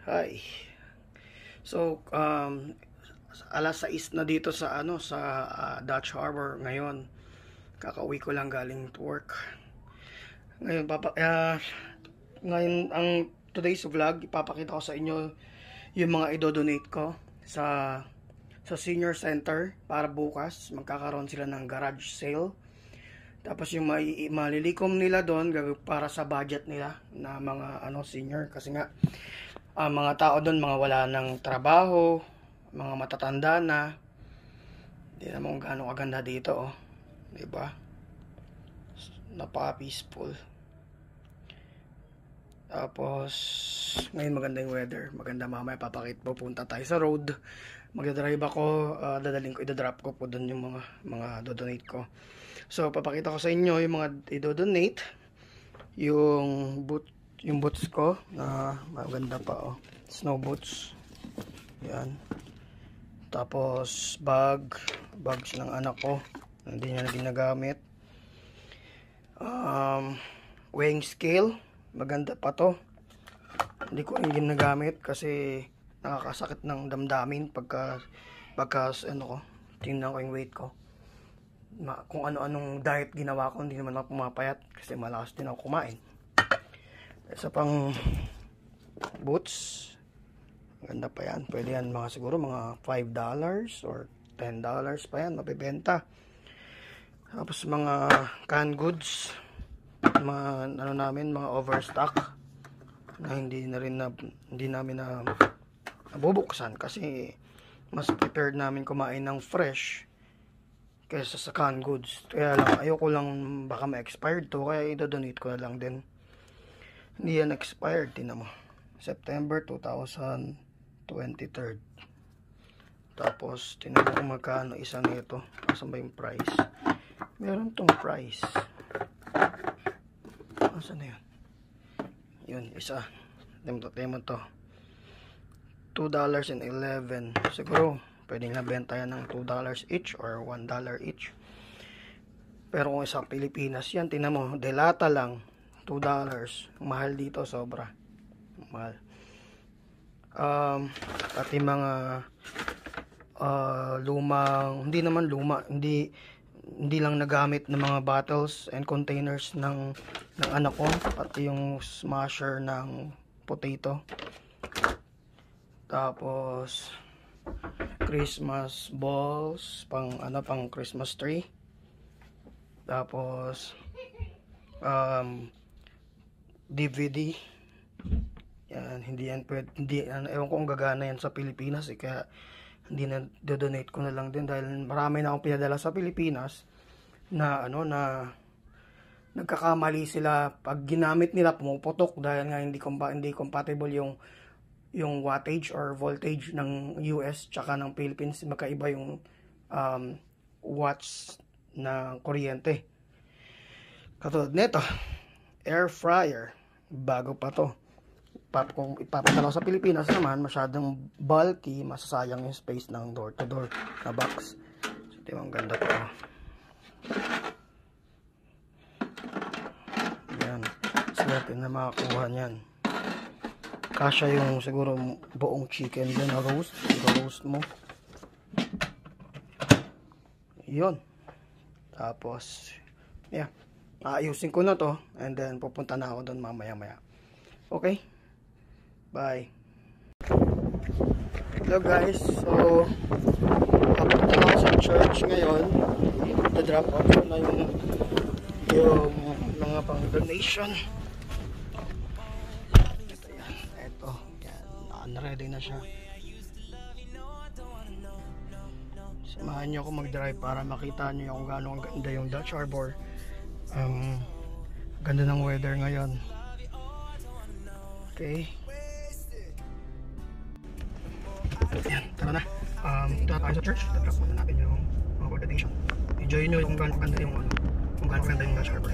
Hi. So, alas 6 na dito sa Dutch Harbor ngayon. Kakauwi ko lang galing to work. Ngayon ang today's vlog, ipapakita ko sa inyo yung mga idodonate ko sa senior center para bukas magkakaroon sila ng garage sale. Tapos yung malilikom nila doon para sa budget nila na mga senior, kasi nga mga tao doon, mga wala ng trabaho, mga matatanda na. Hindi naman kung gaano kaganda dito, oh. 'Di ba? Napaka-peaceful. Tapos ngayon maganda yung weather. Maganda, mamaya pupunta tayo sa road. Magdadrive ako, idadrop ko po doon yung mga dodonate ko. So papakita ko sa inyo yung mga idodonate, yung boots ko na maganda pa, oh. Snow boots. Yan. Tapos bags ng anak ko, hindi niya na ginagamit. Weighing scale, maganda pa to. Hindi ko rin ginagamit kasi nakakasakit ng damdamin pagka tingnan ko yung weight ko. Kung ano-anong diet ginawa ko, hindi naman ako pumapayat kasi malakas din ako kumain. Isa pang boots, maganda pa yan. Pwede yan siguro mga $5 or $10 pa yan, mabibenta. Tapos mga canned goods, mga mga overstock na hindi namin nabubuksan kasi mas prepared namin kumain ng fresh kaysa sa canned goods. Kaya lang, ayoko lang baka ma-expired to, kaya idodonate ko na lang din. Hindi yan expired, tinan mo. September 2023. Tapos tinan mo kung magkano isa nito. Asan ba yung price? Meron tong price. Asan na yun? Yun, isa. Tinan mo to. $2.11. Siguro pwedeng nabenta yan ng $2 each or $1 each. Pero kung sa Pilipinas yan, tinan mo, delata lang $2. Mahal dito, sobra mahal. Pati mga lumang, hindi naman luma, hindi lang nagamit ng mga bottles and containers ng anak ko, pati yung smasher ng potato. Tapos Christmas balls pang Christmas tree. Tapos DVD. Yan, ewan ko kung gagana yan sa Pilipinas, kaya hindi na donate ko na lang din dahil marami na akong pinadala sa Pilipinas na nagkakamali sila pag ginamit nila, pumuputok dahil nga hindi compatible yung wattage or voltage ng US tsaka ng Philippines. Magkaiba yung watts na kuryente. Katulad nito, air fryer, bago pa to. Kung ipapadala sa Pilipinas naman, masyadong bulky, masasayang yung space ng door to door na box. So ito yung ganda to. Yan, swerte na makakuha niyan. Kasya yung siguro buong chicken din na roast mo. Yun. Tapos yeah, ayusin ko na to and then pupunta na ako doon mamaya. Okay, bye. Hello guys, so papunta ako sa church ngayon. Drop off na yung mga pang donation. Ito yan, ready na siya. Samahan nyo ako mag-drive para makita nyo kung gaano ang ganda yung Dutch Harbor. Ganda ng weather ngayon. Okay. Yan, tara na. Ito na tayo sa church. Tapos muna natin yung mga donation. Enjoy nyo kung gaano ganda yung Dutch Harbor.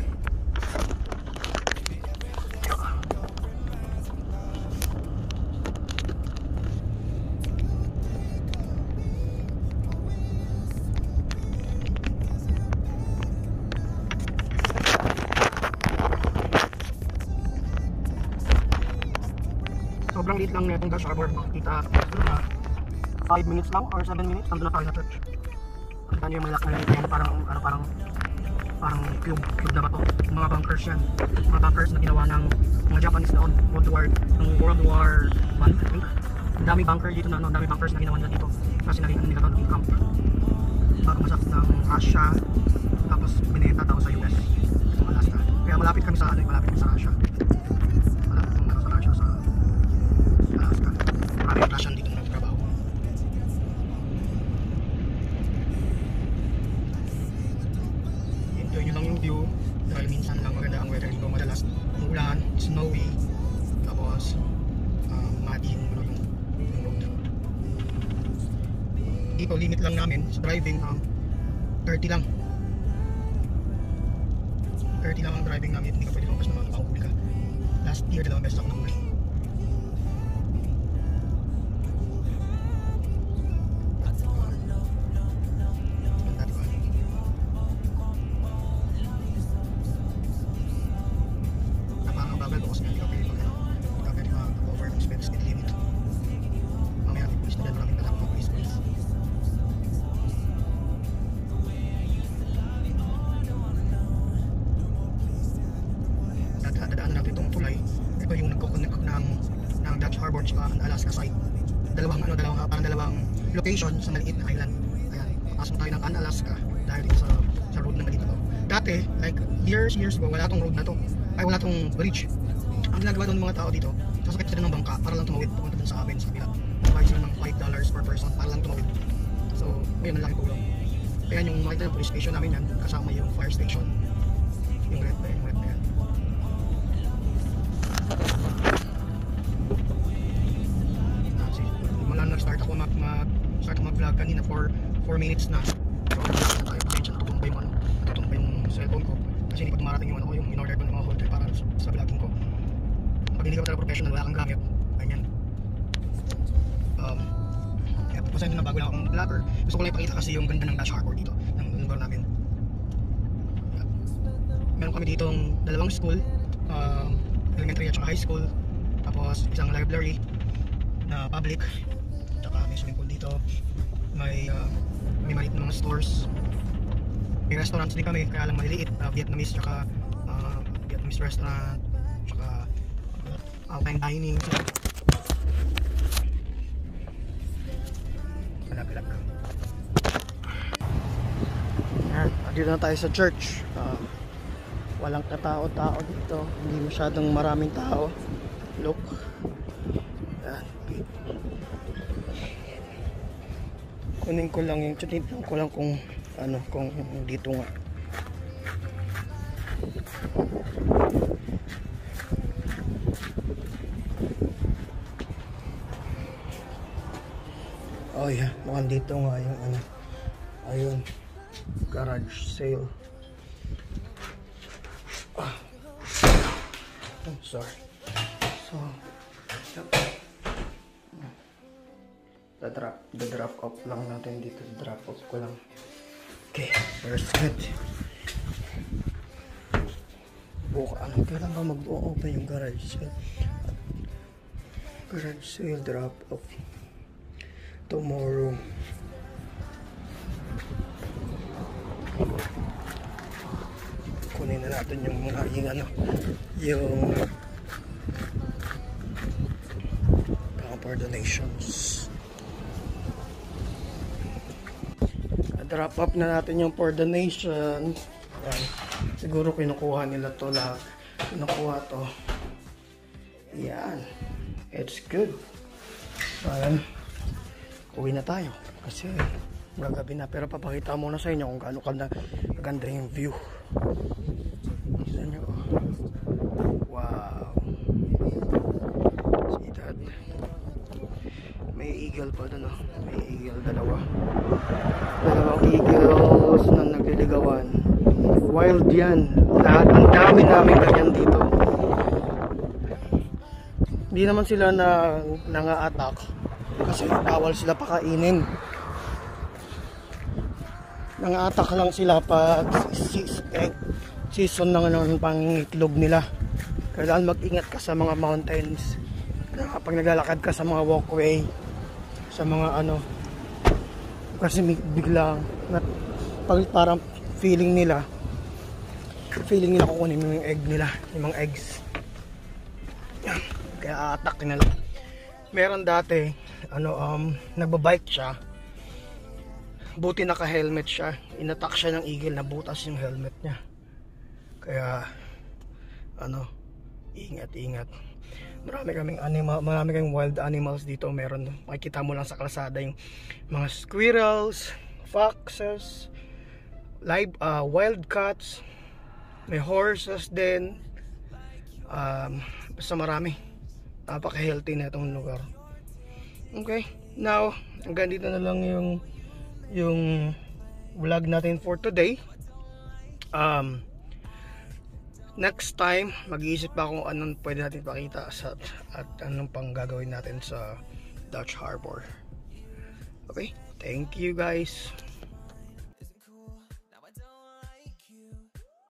sobrang liit lang na itong Dutch Harbor. Makikita 5 minutes lang or 7 minutes nandun na tayo sa church. Kita nyo yung malak na yun, parang cube na ba to? Mga bunkers yan. Mga bunkers na ginawa ng mga Japanese noon, World War I, I think. Ang daming bunker dito na, ang daming bunkers na ginawa nila dito. Kasi naging nila to, naging camp. Masak ng Russia, tapos binenta daw sa US, itong Alaska. Kaya malapit kami sa Russia. Malapit kami sa Russia, sa Alaska. Maraming Russian dito na nagtrabaho. Enjoy nyo lang yung view dahil minsan lang maganda ang weather dito. Madalas umulan, snowy, tapos muddy yung road. Dito limit lang namin sa driving 30 lang. 30 lang ang driving namin, hindi ka pwede lumabas naman, makahuli ka. Last year, 2 beses ako nahuli. Ganda, diba? Napakabagal ko kasi hindi ka pwede mag-over ng speed limit. Mamaya may pulis na dyan, maraming tatakot ng pulis. Dadaanan natin itong tulay. Ito yung nagko-connect ng Dutch Harbor at Alaska site. Dalawang location sa maliit na island. Ayan, papasok tayo ng Alaska dahil dito sa road na maliit na to. Dati, like years ago, wala tong road na to. Ay, wala tong bridge. Ang ginagawa doon ng mga tao dito, sasakit sila ng bangka para lang tumawid papunta dun sa amin, sa kabila. Nagbayad sila ng $5 per person para lang tumawid. So, ngayon ang laki tulong. Kaya yung makita ng police station namin yan, kasama yung fire station. Yung red na yan. Nag-start ako mag-vlog kanina for 4 minutes na. So, tayo pasensya, natutumba yung cellphone ko. Kasi hindi pa dumarating yung yung in-order ko ng mga holder para sa vlogging ko. Pag hindi ka talaga professional, wala kang gamit. Ganyan. Pasensya na bago lang akong vlogger. Gusto ko lang ipakita kasi yung ganda ng Dutch Harbor dito, ng lugar namin. Meron kami ditong dalawang school, elementary at saka high school. Tapos isang library na public. May swimming pool dito, may maliit na mga stores, may restaurants din kami, kaya lang maliliit, Vietnamese tsaka Vietnamese restaurant tsaka outline dining. Malapit. Dito na tayo sa church. Walang katao-tao dito, hindi masyadong maraming tao. Look, kunin ko lang yung tinitignan ko lang kung dito nga. Oh yeah, mukhang dito nga yung ayun, garage sale. I'm sorry. So, the-drop off lang natin dito. Drop off ko lang. Okay, first good. Kailan ba mag-open yung garage sale? Garage sale, drop off tomorrow. Kunin na natin yung mga yung for donations. Drop up na natin yung for donation. Ayan. Siguro kinukuha nila to lahat. Kinukuha to. Yan. It's good. So, ayan. Uwi na tayo. Kasi gagabi na. Pero papakita muna sa inyo kung gaano kaganda yung view. Isa nyo. Wow. See that? May eagle pa doon. May eagle. Dalawang eagles na nagliligawan. Wild yan. Lahat ang dami namin ganyan dito. Hindi naman sila nanga-attack kasi bawal sila pakainin. Nanga-attack lang sila pag season ng pangitlog nila. Kailangan mag-ingat ka sa mga mountains Kapag naglalakad ka sa mga walkway, sa mga ano, kasi biglang parang feeling nila kukunin mo yung egg nila, yung mga eggs. Kaya attack nila. Meron dati nagbabike siya, buti naka-helmet siya, inattack siya ng eagle, nabutas yung helmet niya. Kaya ingat. Marami kaming wild animals dito. Meron, makikita mo lang sa kalsada yung mga squirrels, foxes, wild cats, may horses din. Basta marami. Napaka-healthy na itong lugar. Okay, now hanggang dito na lang yung vlog natin for today. Next time, mag-iisip pa kung anong pwede natin pakita at anong pang gagawin natin sa Dutch Harbor. Okay, thank you guys.